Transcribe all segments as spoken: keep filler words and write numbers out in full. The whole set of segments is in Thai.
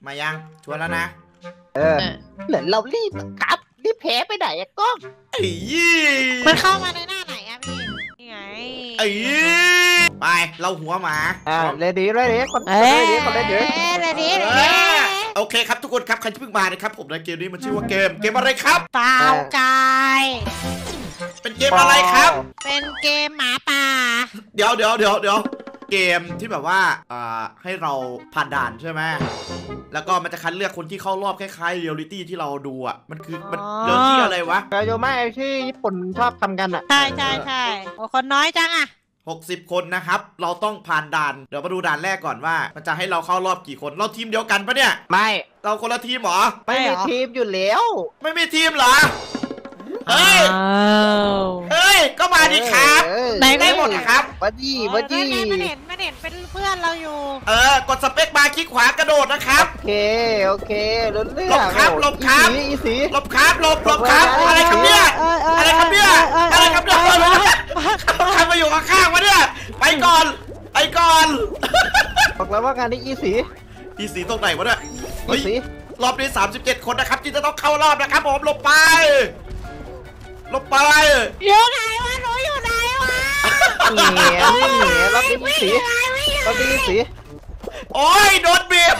มายังชวนแล้วนะเออเหมือนเรารีบครับรีบแพ้ไปไหนอะกล้องไอ้ยี่มันเข้ามาในหน้าไหนอะพี่นี่ไงไอ้ยี่ไปเราหัวหมาอ่าเรดี้เรดี้คนเรดี้คนเรดี้เรดี้โอเคครับทุกคนครับใครที่เพิ่งมานะครับผมในเกมนี้มันชื่อว่าเกมเกมอะไรครับเปล่ากายเป็นเกมอะไรครับเป็นเกมหมาป่าเดี๋ยวเดี๋ยวเดี๋ยวเดี๋ยวเกมที่แบบว่าอ่าให้เราผ่านด่านใช่ไหมแล้วก็มันจะคัดเลือกคนที่เข้ารอบคล้ายๆเรียลลิตี้ที่เราดูอ่ะมันคือมันเรื่องที่อะไรวะแต่โยไม่ที่ญี่ปุ่นชอบทำกันอ่ะใช่ใช่ใช่โอ้คนน้อยจังอ่ะหกสิบคนนะครับเราต้องผ่านด่านเดี๋ยวมาดูด่านแรกก่อนว่ามันจะให้เราเข้ารอบกี่คนเราทีมเดียวกันปะเนี่ยไม่เราคนละทีมหรอไม่มีทีมอยู่แล้วไม่มีทีมเหรอเฮ้ยเฮ้ยก็มาดิครับไหนได้หมดครับมาดิมาดิไม่เห็นไม่เห็นเป็นเพื่อนเราอยู่เออกดสเปคบาร์คลิกขวากระโดดนะครับโอเคโอเคเรื่องหลบครับหลบครับหลบครับหลบหลบครับอะไรครับเนี่ยอะไรครับเนี่ยอะไรครับเนี่ยใครมาอยู่ข้างๆวะเนี่ยไปก่อนไปก่อนบอกแล้วว่างานนี้อีสีอีสีตรงไหนวะเนี่ยอีสีรอบนี้สามสิบเจ็ดคนนะครับที่จะต้องเข้ารอบนะครับผมหลบไปลบไปอยู่ไหนวะหนูอยู่ไหนวะเหนียวเหนียวรอบนี้มีสีรอบนี้มีสีโอ้ยโดนเบียร์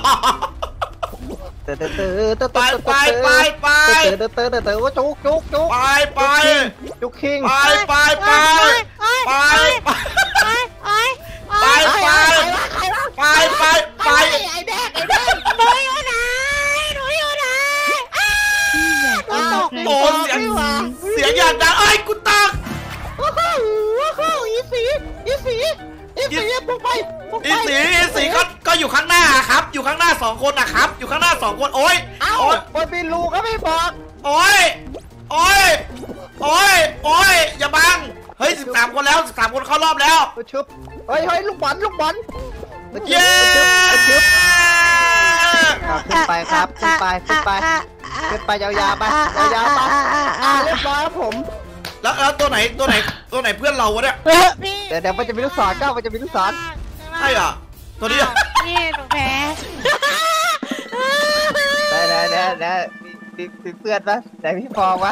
เตอเตอเตอไปไปไปไปเตอเตอเตอเตอว่าจุกจุกจุกไปไปจุกคิงไปไปไปไปไปไปไปไปไปไปไอ้แดกไอ้แดกหนูอยู่ไหนหนูอยู่ไหนโอ้เสียงเสียงอย่างดังเอ้ยกูตักว้าวว้าวอีสีอีสีอีสีปุ๊บไปอีสีอีสีก็ก็อยู่ข้างหน้าครับอยู่ข้างหน้าสองคนนะครับอยู่ข้างหน้าสองคนโอ้ยโอ้ยมันเป็นรูก็ไม่บอกโอ้ยโอ้ยโอ้ยโอ้ยอย่าบังเฮ้ยสิบสามคนแล้วสิบสามคนเข้ารอบแล้วชุบเฮ้ยเฮ้ยลูกบอลลูกบอลเย้ชุบขึ้นไปครับขึ้นไปขึ้นไปขึ้นไปยาวๆไปยาวๆไปเรียบร้อยครับผมแล้วแล้วตัวไหนตัวไหนตัวไหนเพื่อนเราวะเนี่ยเดี๋ยวเดี๋ยวมันจะมีลูกศรเจ้ามันจะมีลูกศรใช่เหรอตัวนี้นี่หนูแพ้ได้ได้ได้ได้มีมีเพื่อนปะแต่พี่พอวะ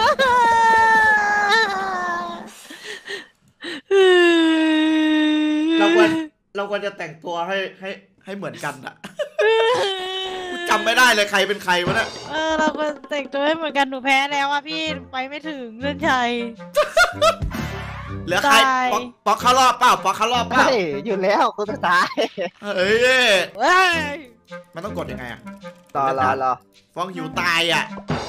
เราควรเราควรจะแต่งตัวให้ให้ให้เหมือนกันอะจำไม่ได้เลยใครเป็นใครวะเนี่ยเออเราควรแต่งตัวให้เหมือนกันหนูแพ้แล้วอะพี่ไปไม่ถึงเรื่องชัยเหลือใครปอกเข้ารอบเปล่าปอกเข้ารอบเปล่าอยู่แล้วคุณตายเฮ้ยมันต้องกดยังไงอะรอรอรอฟองหิวตายอะ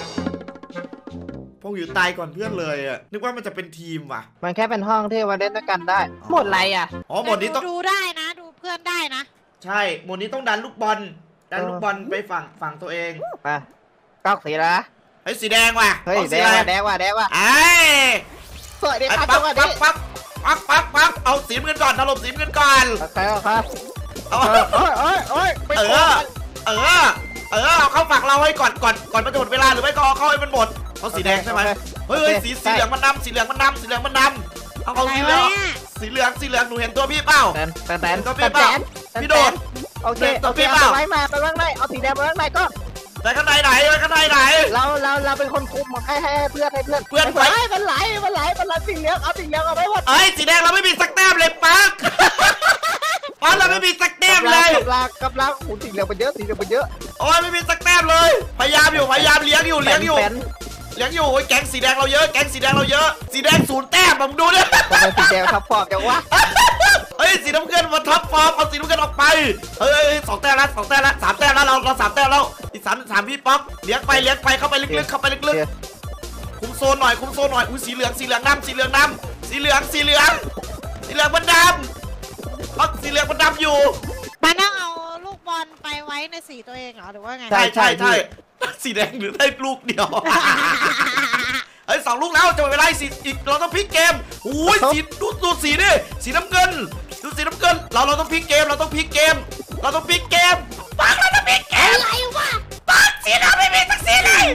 ฟองหิวตายก่อนเพื่อนเลยอะนึกว่ามันจะเป็นทีมว่ะมันแค่เป็นห้องที่มาเล่นด้วยกันได้หมดอะไรอะอ๋อหมดนี้ต้องดูได้นะดูเพื่อนได้นะใช่หมดนี้ต้องดันลูกบอลดันลูกบอลไปฝั่งฝั่งตัวเองมาก้าวสีละเฮ้ยสีแดงว่ะเฮ้ยแดงว่ะแดงว่ะแดงว่ะไอ้สวยดีครับปั๊บปั๊บปั๊บปั๊บปั๊บปั๊บเอาสีเงินก่อนถล่มสีเงินก่อนโอเคครับเอาเอ้ยเอ้ยเอ้ยเออเออเออเอาเข้าฝั่งเราไว้ก่อนก่อนก่อนมันจะหมดเวลาหรือไม่ก็เข้าให้มันหมดเขาสีแดงใช่ไหมเฮ้ยสีสีเหลืองมันนำสีเหลืองมันนำสีเหลืองมันนำเอาเอาสีเหลืองสีเหลืองสีเหลืองหนูเห็นตัวพี่เปล่าแตนแตนตัวพี่เปล่าพี่โดดโอเคตัวพี่เปล่าไปมาไปข้างในเอาสีแดงไปข้างในก็ไปข้างในไหนไปข้างในไหนเราเราเราเป็นคนคุมให้ให้เพื่อนให้เพื่อนเพื่อนไหลมันไหลมันไหลมันไหลสีเหลืองเอาสีเหลืองเอาไปหมดเอ้ยสีแดงเราไม่มีสักแต้มเลยปักอ๋อเราไม่มีสักแต้มเลยกำลังกำลังหูสีเหลืองมันเยอะสีเหลืองมันเยอะโอ้ยไม่มีสักแต้มเลยพยายามอยู่พยายามเลี้ยงอยู่เลี้ยงอยู่เลี้ยงอยู่แก๊งสีแดงเราเยอะแก๊งสีแดงเราเยอะสีแดงศูนย์แต้มผมดูเนี่ยสีแดงทับฟอร์มจังวะเฮ้ยสีน้ำเงินมาทับฟอร์มเอาสีน้ำเงินออกไปเฮ้ยสองแต้มแล้วสองแต้มแล้วสามแต้มแล้วเราเราสามแต้มแล้วอีกสามสามพี่ป๊อกเลี้ยงไปเลี้ยงไปเข้าไปลึกๆเข้าไปลึกๆคุมโซนหน่อยคุมโซนหน่อยอุ้ยสีเหลืองสีเหลืองน้ำสีเหลืองน้ำสีเหลืองสีเหลืองสีเหลืองมันดำป๊อกสีเหลืองมันดำอยู่มันต้องเอาลูกบอลไปไว้ในสีตัวเองเหรอหรือว่าไงใช่ใช่ใช่สีแดงหรือได้ลูกเดียวเฮ้ยสองลูกแล้วจะหมดเวลาสีอีกเราต้องพลิกเกมโอ้ยสีดูดูสีนี่สีน้ำเงินดูสีน้ำเงินเราเราต้องพลิกเกมเราต้องพลิกเกมเราต้องพลิกเกมปังเราต้องพลิกเกมอะไรวะปังสีน้ำไม่มีสักสีเลย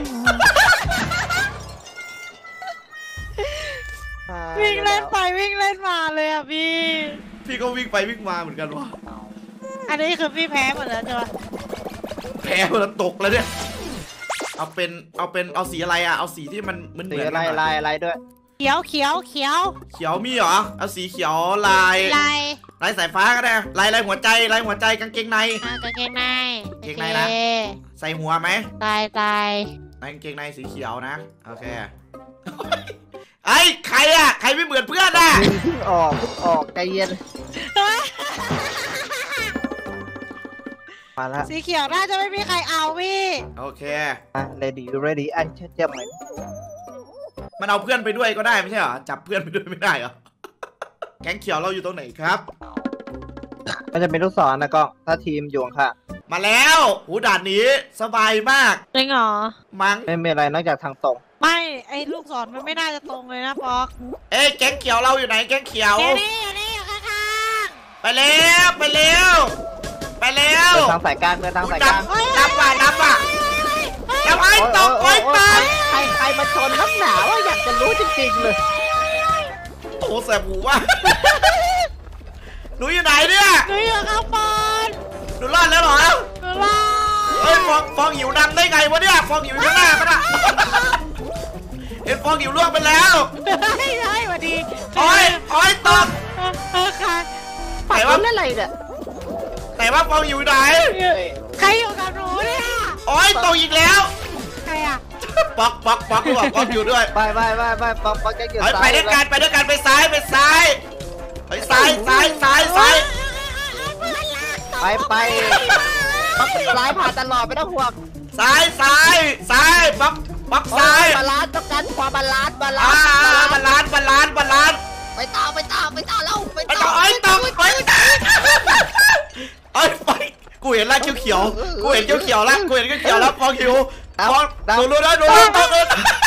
วิ่งเล่นไปวิ่งเล่นมาเลยอ่ะพี่พี่ก็วิ่งไปวิ่งมาเหมือนกันวะอันนี้คือพี่แพ้หมดแล้วใช่ไหมแพ้แล้วตกแล้วเนี่ยเอาเป็นเอาเป็นเอาสีอะไรอ่ะเอาสีที่มันเหมือนเหสีมือนอะไรลายอะไรด้วยเขียวเขียวเขียวเขียวมีเหรอเอาสีเขียวลายลายลายสายฟ้าก็ได้ลายลายหัวใจลายหัวใจกางเกงในอ่ากางเกงในกางเกงในนะ ใส่หัวไหมตายตายลายกางเกงในสีเขียวนะโอเคไอ้ใครอ่ะใครไม่เหมือนเพื่อนอ่ะเพิ่งออกเพิ่งออกใจเย็นมาแล้วสีเขียวน่าจะไม่มีใครเอาพี่โอเคอ่ะ ready ready อันเชื่อเชื่อไหมมันเอาเพื่อนไปด้วยก็ได้ไม่ใช่เหรอจับเพื่อนไปด้วยไม่ได้เหรอแก๊งเขียวเราอยู่ตรงไหนครับมันจะเป็นลูกศรนะกล้องถ้าทีมอยู่ค่ะมาแล้วหูด่านนี้สบายมากจริงเหรอมั้งไม่มีอะไรนอกจากทางตรงไม่ไอ้ลูกศรมันไม่น่าจะตรงเลยนะฟอกเอ้ยแก๊งเขียวเราอยู่ไหนแก๊งเขียวเดี๋ยวนี้เดี๋ยวนี้อยู่ข้างไปเร็วไปเร็วไปเร็วเดินทางสายกลางเดินทางสายกลางนับว่ะนับว่ะอย่าไอ้ตกไอ้ตกใครใครมาชนน้ำหนาวอยากจะรู้จริงๆเลยโอ้แสบหูว่ะหนูอยู่ไหนเนี่ยๆหนูอยู่ข้างบนหนูรอดแล้วเหรอหนูรอเฮ้ยฟองฟองหิวนำได้ไงวะเนี่ยฟองหิวอยู่ข้างหน้าปะน่ะเห็นฟองหิวล่วงไปแล้วเฮ้ยเฮ้ยสวัสดีโอ้ยโอ้ยตกเออเออค่ะปัดว่าเล่นอะไรเนี่ยแต่ว่าฟองหิวไหนใครอยู่กับหนูเนี่ยโอ้ยตกอีกแล้วใครอ่ะป๊อกป๊อกป๊อกด้วยป๊อกอยู่ด้วยไปไปไปไปปักปักแกเกี่ยวเฮ้ยซ้าไปยด้วยกันไปด้วยกันไปซ้ายไปซ้ายไปซ้ายซ้ายซ้ายซ้ายไปไปปักซ้ายผ่านตลอดไม่ต้องห่วงซ้ายซ้ายซ้ายป๊อกป๊อกซ้ายบาลานซ์ต้องการความบาลานซ์บาลาอ่านซ์บาลานซ์บาลานซ์บาลานซ์บาลานซ์ไปต่อไปต่อไปต่อแล้วไปไปต่ต่ออไอ้ตกไปไอ้ไปกูเห็นแล้วเขียวๆกูเห็นเขียวๆแล้วกูเห็นเขียวๆแล้วฟองหิวฟองดูรู้นะดูรู้ตก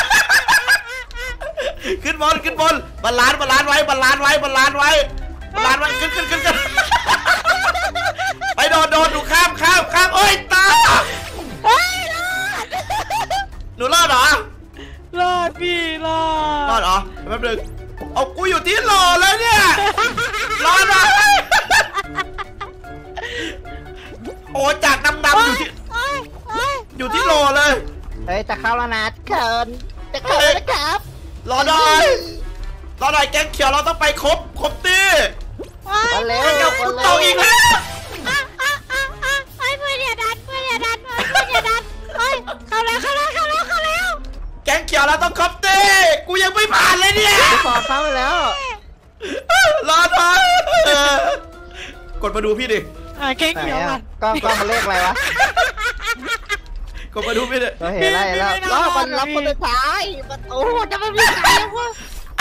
ขึ้นบนขึ้นบนบาลานซ์บาลานซ์ไว้บาลานซ์ไว้บาลานซ์ไว้บาลานซ์ไว้ขึ้นขึ้นขึ้นขึ้นไปโดนโดนดูข้ามข้ามข้ามเอ้ยตาหนูรอดเหรอรอดพี่รอรอดดเหรอแป๊บนึงเอากูอยู่ที่โหลแล้วเนี่ยรอดเหรอโอ้จากดำดำอยู่ที่โอ้ยโอ้ยอยู่ที่โหลเลยเฮ้ยจะเข้าแล้วนะเขินจะเข้าแล้วนะครับรอหน่อยรอหน่อยแก๊งเขียวเราต้องไปครบครบตีมาเร็วเดี๋ยวกูตกอีกแล้วอ่ะอ่ะอ่ะอ่ะไอ้เพื่อนอย่าดันเพื่อนอย่าดันเพื่อนอย่าดันเฮ้ยเข้าแล้วเข้าแล้วเข้าแล้วเข้าแล้วแก๊งเขียวเราต้องครบตีกูยังไม่ผ่านเลยเนี่ยจะขอเข้าไปแล้วรอหน่อยเออกดมาดูพี่ดิอ่ะเก่งไหนเขียวอ่ะมันกล้องกล้องมาเลขอะไรวะกดมาดูพี่ดิเราเห็นอะไรแล้วรอบมันรับคนสุดท้ายประตูจะไม่มีใครแล้ววะ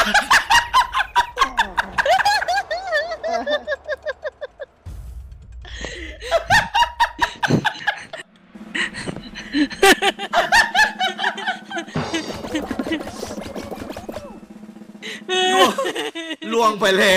ล่วงล่วงไปแล้ว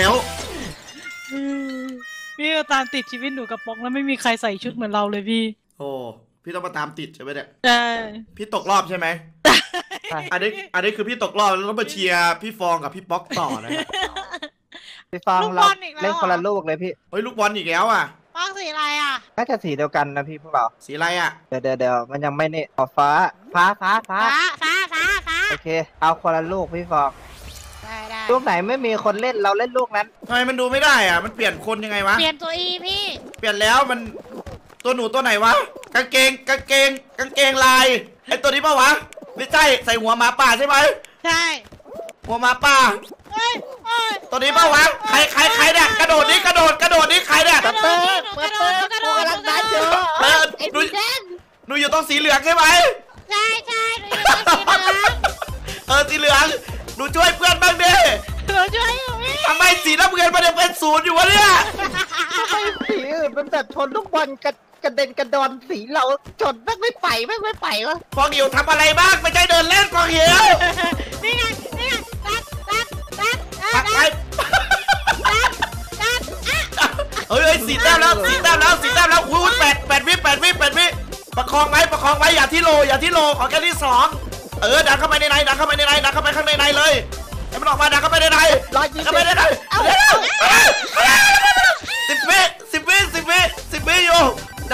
พี่ก็ตามติดชีวิตหนูกับป๊อกแล้วไม่มีใครใส่ชุดเหมือนเราเลยพี่โอ้พี่ต้องมาตามติดใช่ไหมเนี่ยใช่พี่ตกรอบใช่ไหมอันนี้อันนี้คือพี่ตกรอบแล้วต้องมาเชียร์พี่ฟองกับพี่ป๊อกต่อนะพี่ฟังเราเล่นคนละลูกเลยพี่เฮ้ยลูกบอลอีกแล้วอ่ะป๊อกสีอะไรอ่ะน่าจะสีเดียวกันนะพี่พวกเราสีอะไรอ่ะเดี๋ยวเดี๋ยวเดี๋ยวมันยังไม่เนี่ยอฟ้าฟ้าฟ้าฟ้าฟ้าฟ้าฟ้าฟ้าโอเคเอาคนละลูกพี่ฟองได้ได้ลูกไหนไม่มีคนเล่นเราเล่นลูกนั้นทำไมมันดูไม่ได้อ่ะมันเปลี่ยนคนยังไงวะเปลี่ยนตัวอีพี่เปลี่ยนแล้วมันตัวหนูตัวไหนวะกางเกงกางเกงกางเกงลายไอตัวนี้ปะวะไม่ใช่ใส่หัวหมาป่าใช่ไหมใช่หัวหมาป่าเอ้ยเอ้ยตัวนี้ปะวะใครใครใครเนี่ยกระโดดนี่กระโดดกระโดดนี่ใครเนี่ยกระเตอร์กระเตอร์กูกำลังดันอยู่เออไอ้หนูพี่แดงหนูอยู่ตรงสีเหลืองใช่ไหมใช่ใช่หนูอยู่ตรงสีเหลืองเออสีเหลืองหนูช่วยเพื่อนบ้างดิหนูช่วยอยู่พี่ทำไมสีน้ำเงินมันยังเป็นศูนย์อยู่วะเนี่ยทำไมสีอื่นมันแบบชนลูกบอลกระกระเด็นกระดอนสีเราชนแม่งไม่ไปแม่งไม่ไปวะฟองหิวทำอะไรบ้างไม่ใช่เดินเล่นฟองหิวนี่ไงนี่ไงดันดันดันเออปักไปดันดันอ่ะเฮ้ยเฮ้ยสีแต้มแล้วสีแต้มแล้วสีแต้มแล้วอุ้ยแปดแปดวิแปดวิแปดวิประคองไว้ประคองไว้อย่าที่โลอย่าที่โลขอแค่ที่สองเออดันเข้าไปในในดันเข้าไปในในดันเข้าไปข้างในในเลยให้มันออกมาดันเข้าไปในในร้อยยี่สิบเข้าไปในในเอาเอาสิบวิสิบวิสิบวิสิบวิอยู่ดั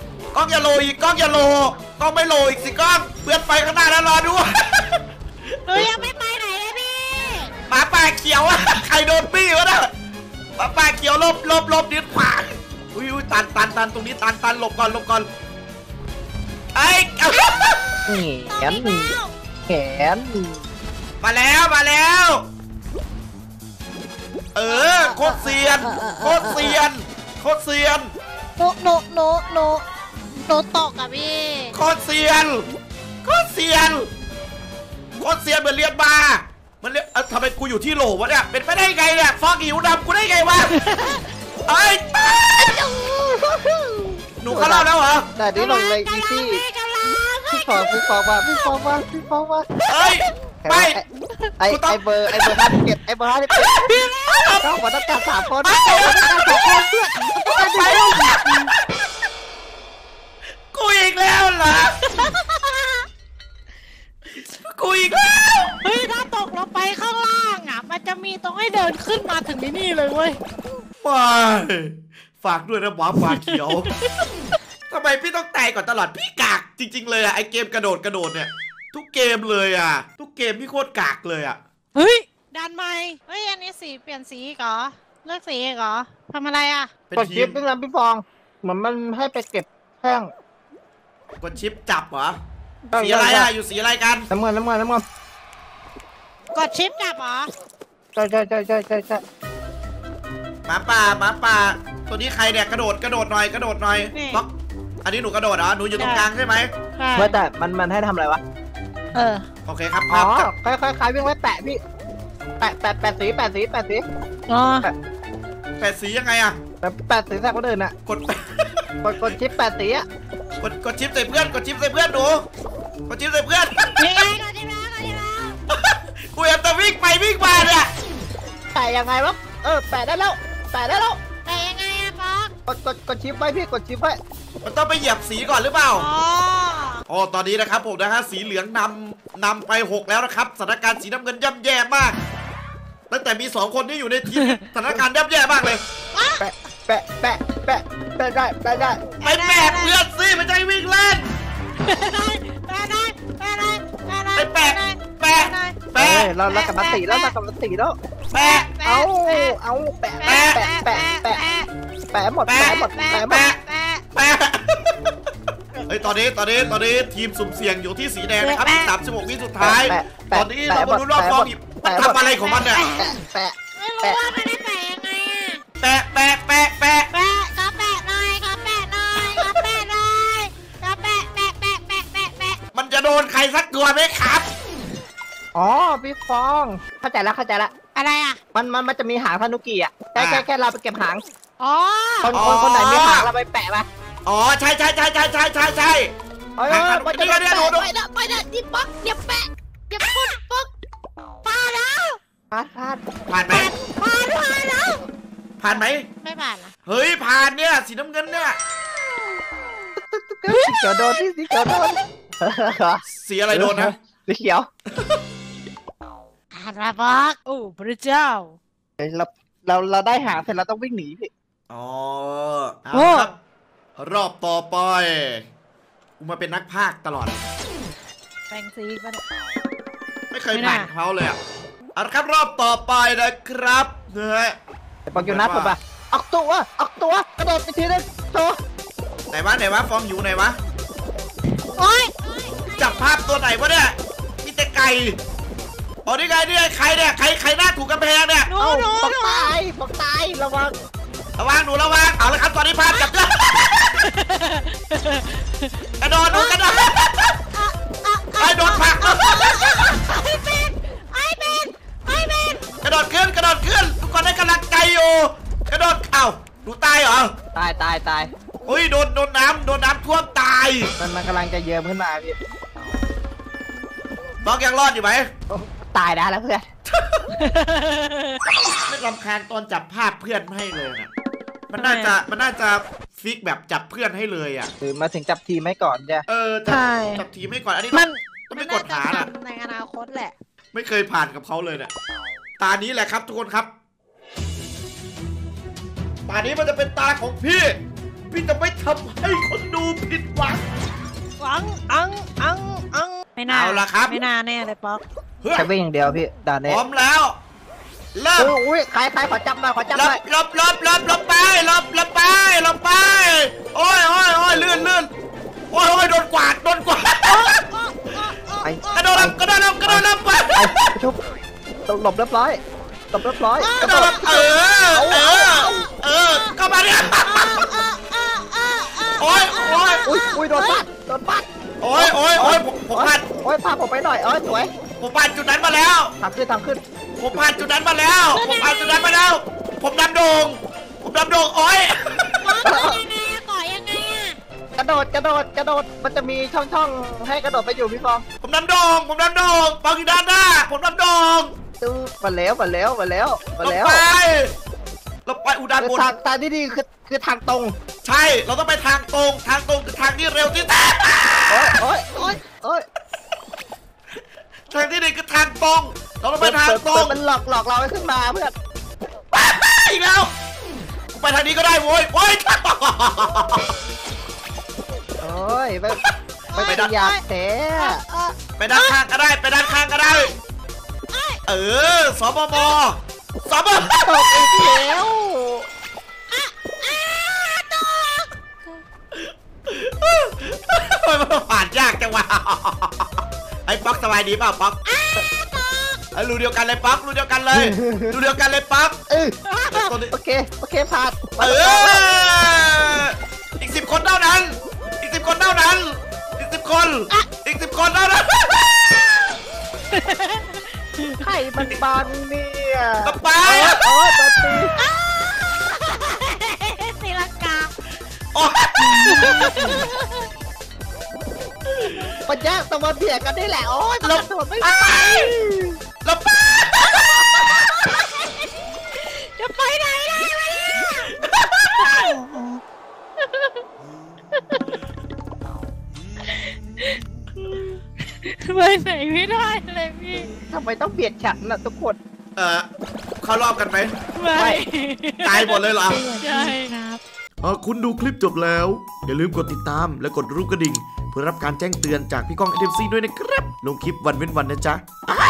กล้องอย่าโลอีกกล้องอย่าโลกล้องไม่โลอีกสิกล้องเพื่อนไปข้างหน้าแล้วรอด้วยหนูยังไม่ไปไหนเลยพี่หมาป่าเขียวอะใครโดนปี้วะเนี่ยหมาป่าเขียวลบลบลบยืนขวางอุ้ยอุ้ยตันตันตันตรงนี้ตันตันหลบก่อนหลบก่อนไอ้แขนแขนมาแล้วมาแล้ว เออโคตรเซียนโคตรเซียนโคตรเซียนหนูหนูหนูหนูหนูตกอะพี่โคตรเซียนโคตรเซียนโคตรเซียนเหมือนเรียนมามันเรียกทำไมกูอยู่ที่โหลวะเนี่ยเป็นไปได้ไงเนี่ยฟอกหิวดำกูได้ไงวะไอ้ตายหนูเข้ารอบแล้วเหรอแต่นี่ลงเลยอีซี่พี่ฟองพี่ฟองมาพี่ฟองมาพี่ฟองมาเฮ้ยไปไอไอเบอร์ไอเบอร์ห้าสิบเจ็ดไอเบอร์ห้าสิบเจ็ดต้องมาต้องการสามคนต้องมาต้องการสามคนเพื่อนต้องการสามคนกูอีกแล้วเหรอกูอีกแล้วเฮ้ยถ้าตกลงไปข้างล่างอะมันจะมีตรงให้เดินขึ้นมาถึงที่นี่เลยเว้ยไม่ฝากด้วยนะหมาป่าเขียวทำไมพี่ต้องตายก่อนตลอดพี่กากจริงๆเลยอะไอเกมกระโดดกระโดดเนี่ยทุกเกมเลยอะทุกเกมพี่โคตรกากเลยอะเฮ้ยดันใหม่เฮ้ยอันนี้สีเปลี่ยนสีเหรอเลือกสีเหรอทำอะไรอะเป็นกดทีชิปมด้วยนะพี่ฟองเหมือนมันให้ไปเก็บแท่งกดชิปจับเหรอสีอะไรอะอยู่สีอะไรกันน้ำเงินน้ำเงินน้ำเงินกดชิปจับเหรอใช่ใช่ใช่ใช่ใช่ใช่หมาป่าหมาป่าตัวนี้ใครเนี่ยกระโดดกระโดดหน่อยกระโดดหน่อยบล็อกอันนี้หนูกระโดดเหรอหนูอยู่ตรงกลางใช่ไหมใช่เมื่อแต่มันมันให้ทำอะไรวะเออโอเคครับอ๋อครับคล้ายคล้ายคล้ายวิ่งไว้แปะพี่แปะแปะแปะสีแปะสีแปะสีอ๋อแปดสียังไงอะแปะแปะสีแทกคนอื่นอ่ะกดกดกดชิปแปะสีอ่ะกดกดชิปใส่เพื่อนกดชิปใส่เพื่อนหนูกดชิปใส่เพื่อนยังไงกดชิปแล้วกดชิปแล้วกูอยากจะวิ่งไปวิ่งมาเนี่ยแปะยังไงวะเออแปะได้แล้วแปะได้แล้วแต่ยังไงอะป๊อกกดกดกดชิปไว้พี่กดชิปไว้มันต้องไปเหยียบสีก่อนหรือเปล่าอ๋ออ๋อตอนนี้นะครับผมนะฮะสีเหลืองนำนำไปหกแล้วนะครับสถานการณ์สีน้ำเงินย่ำแย่มากตั้งแต่มีสองคนที่อยู่ในทีมสถานการณ์ย่ำแย่มากเลยแปะแปะแปะแปะแปะได้แปะได้ไปแปะเพื่อนสิไม่ใช่วิ่งเล่นแปะได้แปะได้แปะได้ไปแปะแปะเอแปะอเราเรากลับมาสีแล้วเรากลับมาสีแล้วแปะเอาเอาแปะแปะแปะแปะแปะแปะหมดแปะหมดแปะหมดแปะแปะเฮ้ยตอนนี้ตอนนี้ตอนนี้ทีมสุ่มเสี่ยงอยู่ที่สีแดงนะครับที่สามสิบหกวิสุดท้าย ตอนนี้เรามาดูรอบฟองอีกมันทำอะไรของมันเนี่ยแปะไม่รู้ว่ามันได้แปะยังไงอะแปะแปะแปะแปะแปะก็แปะหน่อยก็แปะหน่อยก็แปะหน่อยก็แปะแปะแปะแปะแปะแปะมันจะโดนใครสักตัวไหมครับอ๋อพี่ฟองเข้าใจแล้วเข้าใจแล้วอะไรอะมันมันมันจะมีหางธนุกิอ่ะแค่แค่แค่เราไปเก็บหางอ๋อคนคนคนไหนมีหางเราไปแปะไปอ๋อใช่ใช่ใช่ใช่ใช่ใช่ใช่เอ้ยมันจะเดี๋ยวเดี๋ยวเดี๋ยวไปนะไปนะดิป๊อกอย่าแปะอย่าปุ๊บปุ๊บมาแล้วพลาดพลาดผ่านไหมมาด้วยแล้วผ่านไหมไม่ผ่านนะเฮ้ยผ่านเนี่ยสีน้ำเงินเนี่ยสีเขียวโดนพี่สีเขียวโดนสีอะไรโดนนะสีเขียวผ่านมาบอกโอ้พระเจ้าเราเราเราได้หางเสร็จเราต้องวิ่งหนีพี่อ๋อเอาโอ้ครับรอบต่อไปกูมาเป็นนักพากย์ตลอดแบ่งซีกันไม่เคยผ่านเขาเลยอ่ะเอาละครับรอบต่อไปนะครับนะฮะไอ้ปอกอยู่นัดผมปะออกตัวออกตัวกระโดดไปทีนึงโตไหนวะไหนวะฟอร์มอยู่ไหนวะโอ้ยจับภาพตัวไหนวะเนี่ยมีแต่ไก่อ๋อนี่ไงนี่ไงใครเนี่ยใครใครหน้าถูกกำแพงเนี่ยหนูเอ้าหนูปอกหนูตายปอกตายระวังระวังหนูระวังเอาละครับตอนนี้ภาพจับได้กระโดดหนูกระโดดไอ้โดนผลักไอ้เป็นไอ้เป็นไอ้เป็นกระโดดขึ้นกระโดดขึ้นทุกคนได้กำลังใจอยู่กระโดดเอ้าหนูตายเหรอตายตายตายเฮ้ยโดนโดนน้ำโดนน้ำท่วมตายมันมันกำลังจะเยิ้มขึ้นมาพี่น้องยังรอดอยู่ไหมโอ้ตายได้แล้วเพื่อนไม่รำคาญตอนจับภาพเพื่อนให้เลยนะมันน่าจะมันน่าจะฟิกแบบจับเพื่อนให้เลยอ่ะคือมาถึงจับทีมให้ก่อนจ้ะเออจับจับทีมให้ก่อนอันนี้มันต้องไม่กดหาน่น่ะจะทำในอนาคตแหละไม่เคยผ่านกับเขาเลยเนี่ยตานี้แหละครับทุกคนครับตานี้มันจะเป็นตาของพี่ พี่จะไม่ทำให้คนดูผิดหวังอังอังอังอังไม่น่าเอาละครับไม่น่าแน่เลยป๊อกเฮ้ยแค่วิ่งอย่างเดียวพี่ด่านพนี้ร้อมแล้วเริ่มอุ้ยใครใครขอจับหน่อยขอจับลหน่อยบลบลบลบลบไปลบลบไปลบไปโอ้ยโอ้ยโอ้ยลื่นลื่นโอ้ยโอ้ยโดนกวาดโดนกวาดไปกระโดดลงกระโดดลงกระโดดลงไปไปชุบต้องหลบเรียบร้อยหลบเรียบร้อยกระโดดลงเออเออเออเข้ามาเนี่ยโอ้ยโอ้ยอุ้ยอุ้ยโดนปัดโดนปัดโอ้ยโอ้ยโอ้ยผมผมผ่านโอ้ยพาผมไปหน่อยเอ้ยสวยผมผ่านจุดนั้นมาแล้วทางขึ้นทางขึ้นผมผ่านจุดนั้นมาแล้วผมผ่านจุดนั้นมาแล้ว ผมดำโด่งผมดำโด่งโอ้ยป๊อกยังไงอะก่อยังไงอะกระโดดกระโดดกระโดดมันจะมีช่องช่องให้กระโดดไปอยู่พี่ฟองผมดำโด่งผมดำโด่งปองอยู่ด้านหน้าผมดำโด่งตู้มาแล้วมาแล้วมาแล้วมาเราแล้วไปเราไปอุดรบนทางทางที่ดีคือคือทางตรงใช่เราต้องไปทางตรงทางตรงคือทางที่เร็วที่สุดโอ้ยโอ้ยโอ้ยโอ้ยทางที่ดีคือทางตรงเราต้องไปทางตรงมันหลอกหลอกเราให้ขึ้นมาเพื่อนอีกแล้วไปทางนี้ก็ได้โว้ยโว้ยโอ้ยไม่ไม่ไปอยากแท้เออไปด้านข้างก็ได้ไปด้านข้างก็ได้ เออสบมสบมตกอีกแล้วมันผ่านยากจังวะไอ้ป๊อกสบายดีเปล่าป๊อกไอ้รูเดียวกันเลยป๊อกรูเดียวกันเลยรูเดียวกันเลยป๊อกเออตัวนี้โอเคโอเคผ่านเอออีกสิบคนเท่านั้นอีกสิบคนเท่านั้นอีกสิบคนอีกสิบคนเท่านั้นไข่มันบังเนี่ยกลับไปโอ้ยโดนตีตีลังกาโอ้ยมันยากตะวันเบียดกันนี่แหละโอ้ยมันกระโดดไม่ไปเราไปจะไปไหนได้วะเนี่ยไปไหนไม่ได้เลยพี่ทำไมต้องเบียดฉันล่ะทุกคนเออเข้ารอบกันไหมไม่ตายหมดเลยเหรอใช่ครับหากคุณดูคลิปจบแล้ว อย่าลืมกดติดตามและกดรูปกระดิ่ง เพื่อรับการแจ้งเตือนจากพี่ก้อง เอ เอ็ม ซี ด้วยนะครับ ลงคลิปวันเว้นวันนะจ๊ะอ้า